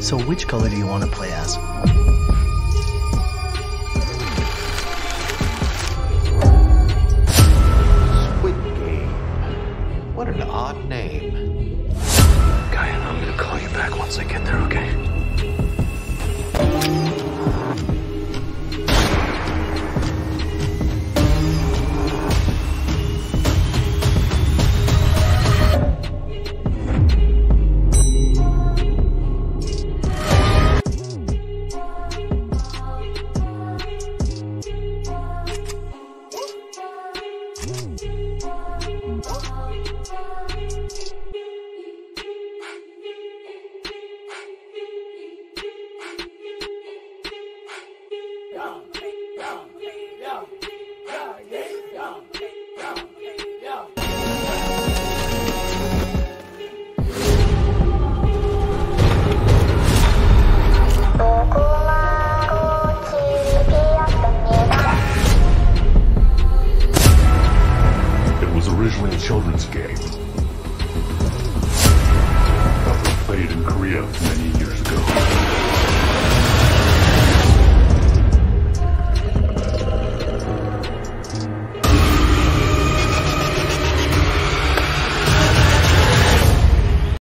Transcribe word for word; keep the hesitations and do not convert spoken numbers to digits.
So which color do you want to play as? Squid Game. What an odd name. Guy, I'm gonna call you back once I get there, okay? Originally a children's game that was played in Korea many years ago.